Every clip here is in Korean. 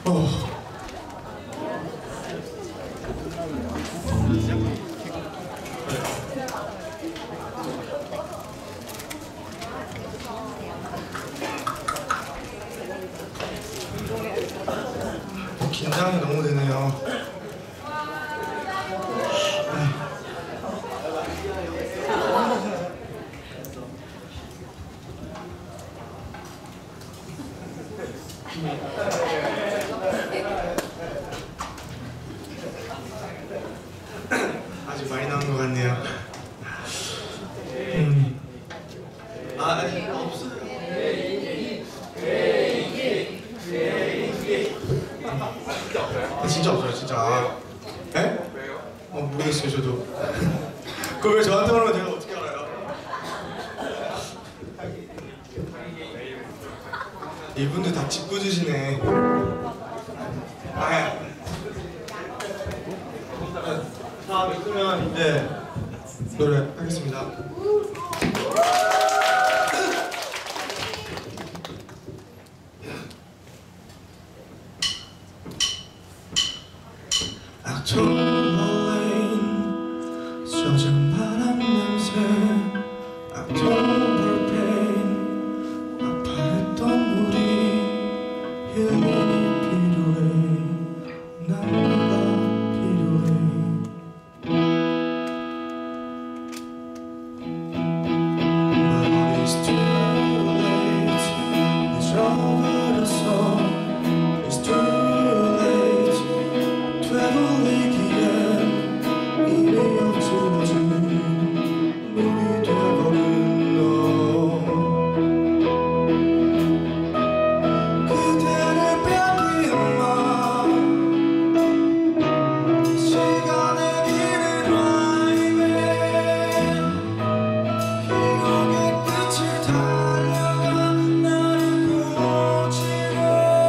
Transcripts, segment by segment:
긴장이 너무 되네요. 아직 많이 나온 것 같네요. 없어요. 진짜 없어요, 진짜. 에? 왜요? 모르겠어요, 저도. 그걸 왜 저한테 말하면 제가 어떻게 알아요? 이분들 다 짓궂으시네. 다음에 그러면 이제 노래 하겠습니다. October rain, 젖은 바람 냄새, October pain, 아파했던 우리 힐링이 필요해, 난 너가 필요해. But it's too late, 늦어버렸어, it's too late, 되돌리기엔 이미 없어진 물이 돼버린 너. 그대를 뺏긴 맘, 시간의 길을 드라이브해, 기억의 끝을 달려가 나를 고치고.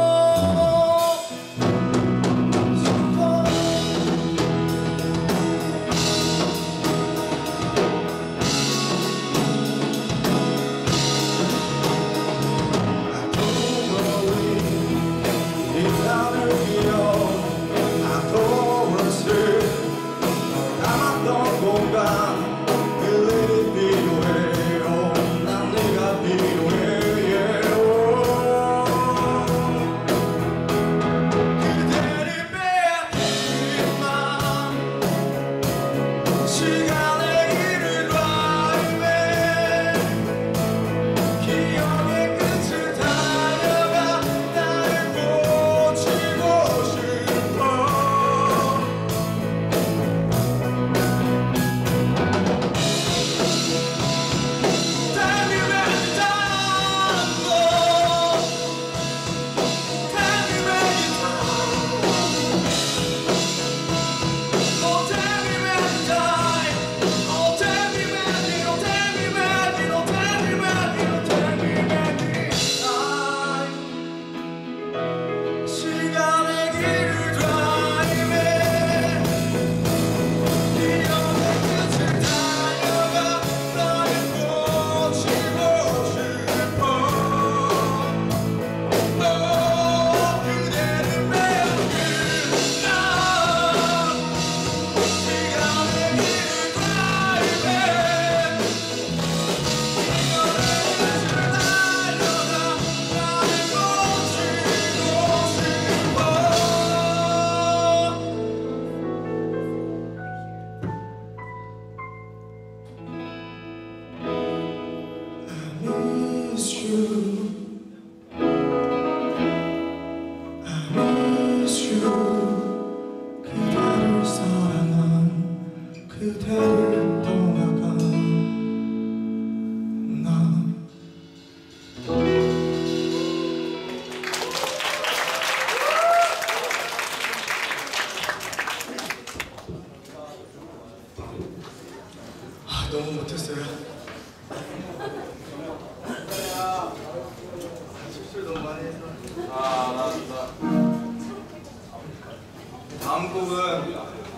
그대를 사랑한 그대를 떠나간 난. 너무 못했어요. 실수를 너무 많이 해서. 다음 곡은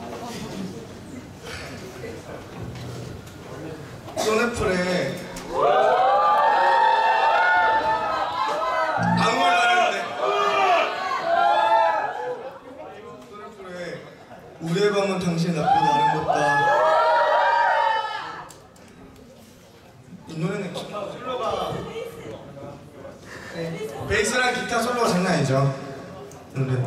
소네플의 아무 말도 안 했는데 가면 당신 나보다 아름답다. 이 노래는 기타 솔로가 네. 베이스랑 기타 솔로가 장난 아니죠. 근데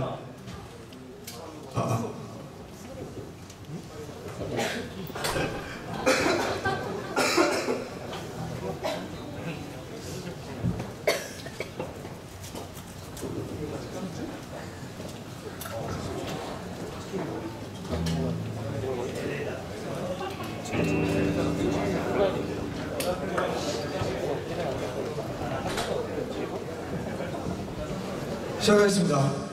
시작하겠습니다.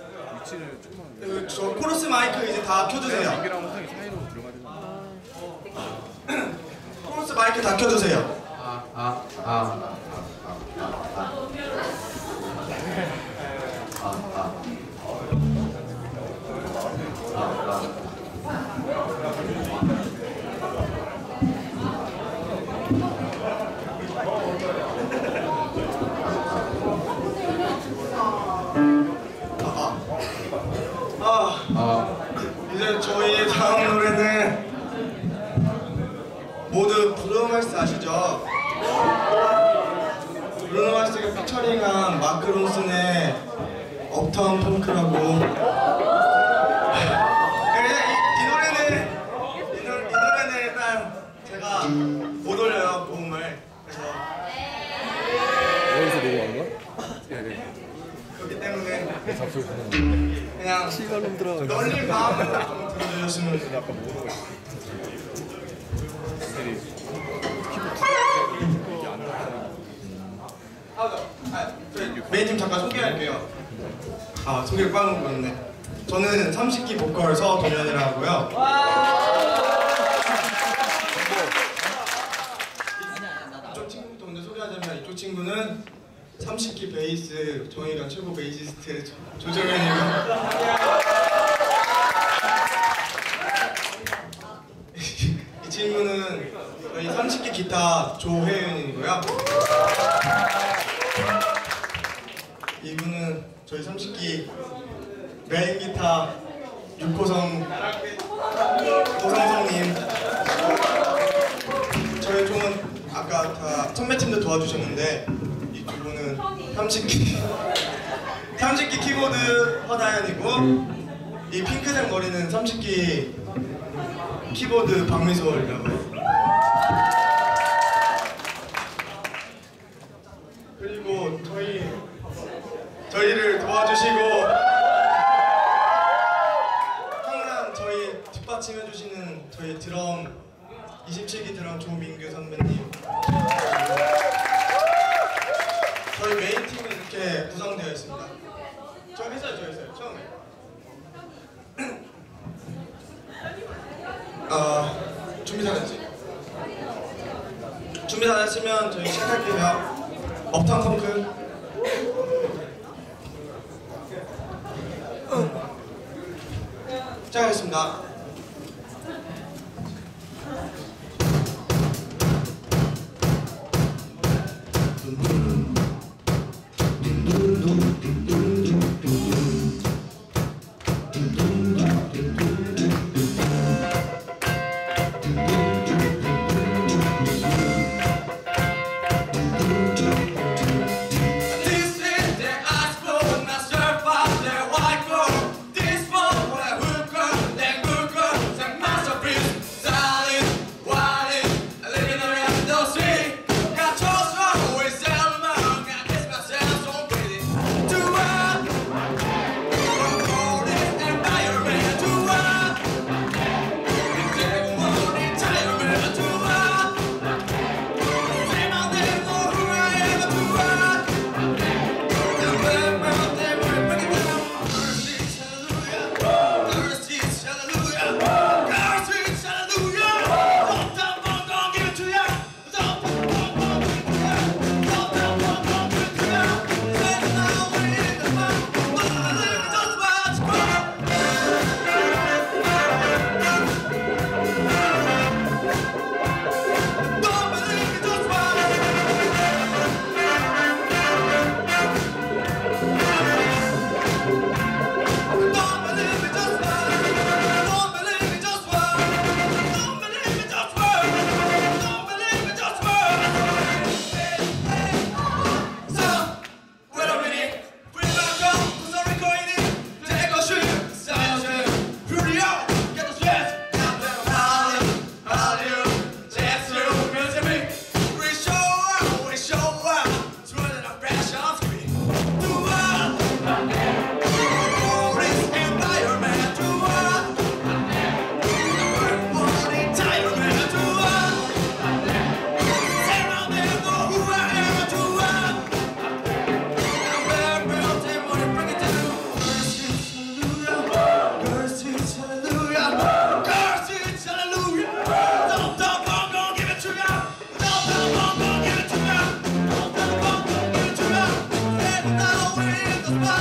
위치를 조금만. 저 코러스 마이크 이제 다 켜주세요. 여기랑 항상 사이로 들어가야 되잖아. 코러스 마이크 다 켜주세요. 이제 저희 다음 노래는 모두 브루노 마스 아시죠? 브루노 마스가 피처링한 마크 론슨의 업타운 펑크라고. 이 노래는 일단 제가 못 올려요, 고음을. 그래서 여기서 녹음하는 거야? 네. 그렇기 때문에 잡소리 듣는 그냥 시발로 들어가. 널린 마음으로 좀 들어주셨으면. 아까 모르고 있어. 저희 메인팀 잠깐 소개할게요. 소개를 빠놓았네. 저는 30기 보컬 서동현이라고요. 이쪽 친구부터 먼저 소개하자면, 이쪽 친구는 30기 베이스 정희가 최고 베이시스트 조정현이고요. 이 친구는 저희 30기 기타 조혜윤이고요. 이분은 저희 30기 메인 기타 육호성 도성성님. 저희 종은 아까 다 선배팀도 도와주셨는데, 이 두 분은 30기 키보드 허다현이고, 이 핑크색 머리는 30기 키보드 박미솔이라고 해요. 그리고 저희를 도와주시고 항상 저희 뒷받침해주시는 저희 드럼 27기 드럼 조민규 선배님. 저희 메인 팀이 이렇게 구성되어 있습니다. 저 했어요 처음에. 준비 다 됐지? 준비 다 됐으면 저희 시작할게요. 업타운 펑크. 시작하겠습니다. This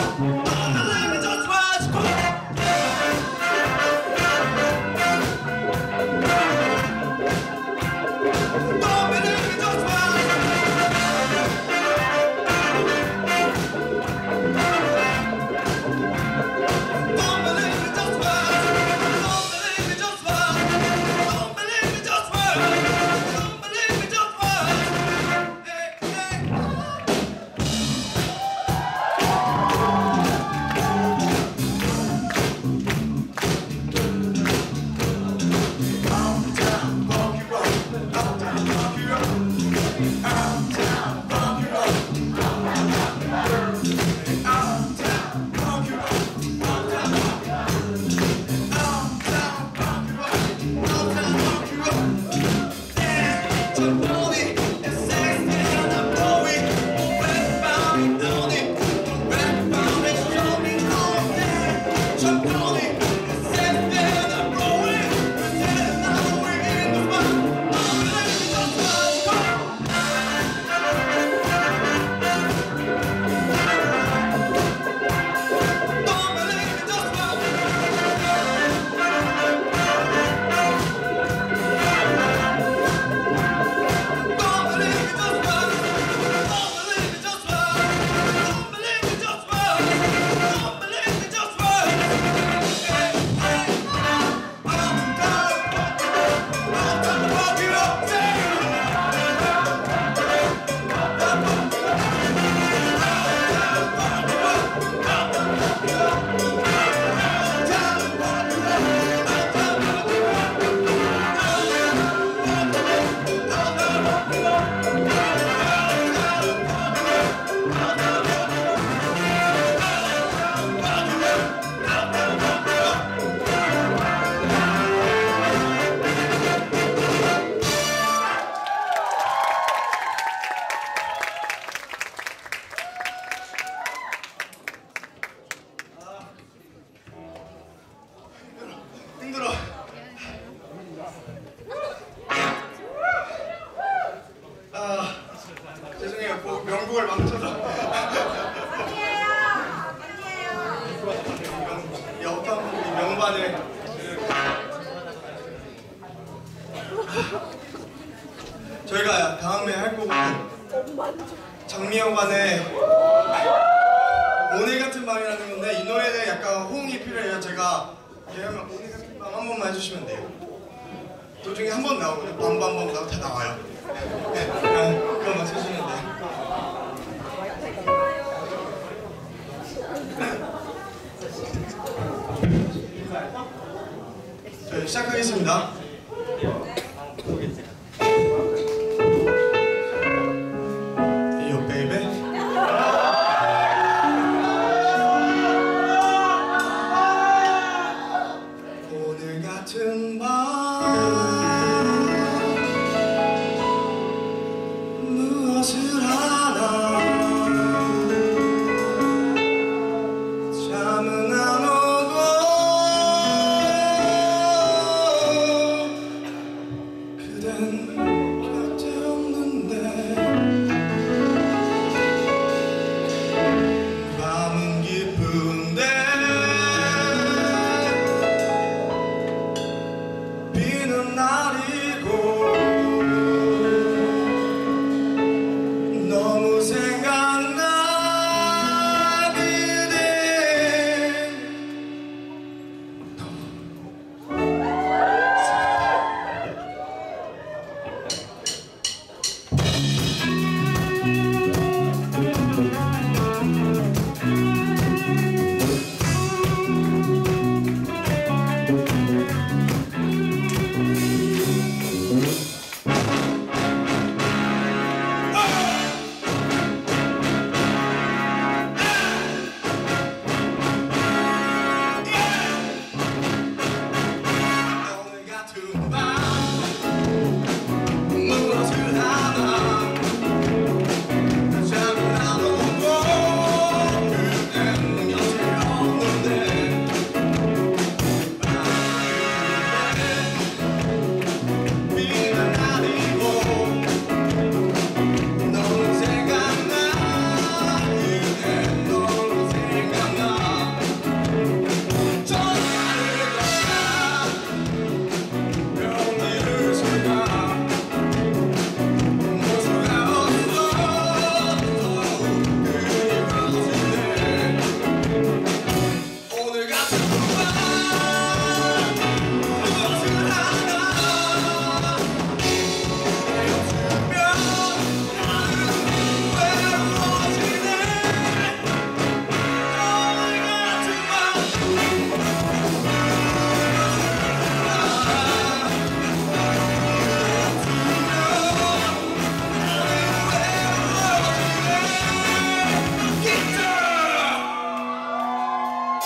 명곡을 망쳐서 여탕 명반을 저희가 다음에 할 곡은 장미여관의 오늘 같은 밤이라는 건데 이 노래는 약간 호응이 필요해요. 제가 얘기하면 오늘 같은 밤 한 번만 해주시면 돼요. 도중에 한 번 나오거든요. 밤밤밤 나고 다 나와요. 네, 그거만 해주시면 돼요. 자, 시작하겠습니다. Yo, baby. 오늘 같은 밤 무엇을 하나 잠은 안 오고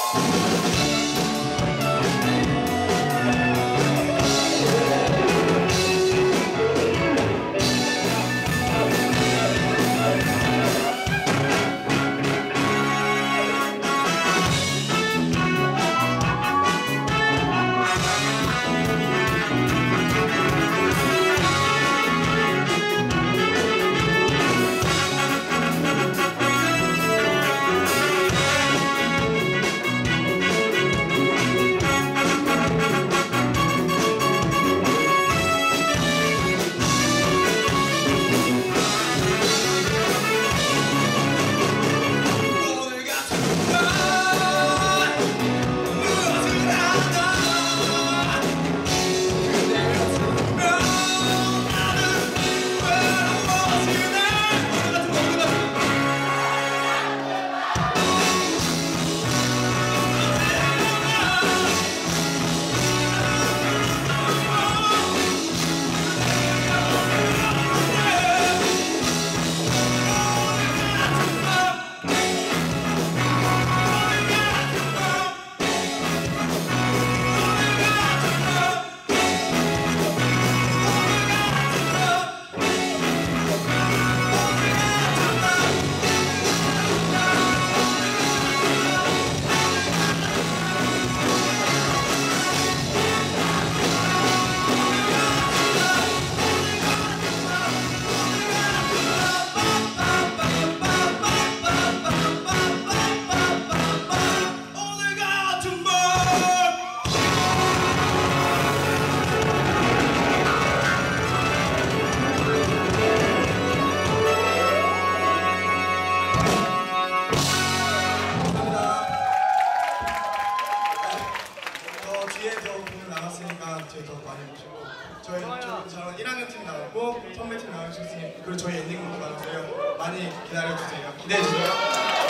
뒤에 더 많이 보시고 저희 저는 1학년 팀 나왔고 선배 팀 나와주셨으니 그리고 저희 엔딩곡도 나왔어요. 많이 기다려주세요. 기대해주세요.